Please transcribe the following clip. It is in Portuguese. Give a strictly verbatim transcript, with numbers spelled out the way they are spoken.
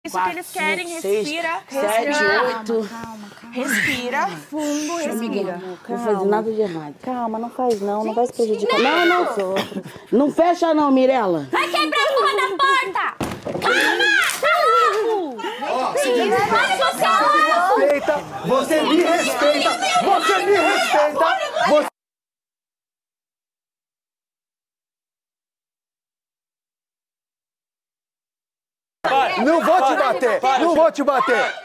Isso que eles querem, cinco, seis, respira, sete, respira. oito. Calma, calma. Respira fundo, respira. Não vou fazer nada de errado. Calma, não faz não, não vai se prejudicar. Não, não, os outros. Não fecha não, Mirella. Vai quebrar a porra da porta! Calma! Ó, se respeita, você me respeita, você me respeita, você... Não vou te bater, não vou te bater.